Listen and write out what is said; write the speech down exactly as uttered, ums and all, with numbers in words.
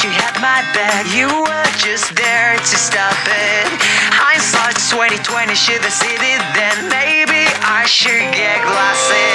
you had my back. You were just there to stop it. Hindsight's twenty twenty, should've seen it then. Maybe I should get glasses.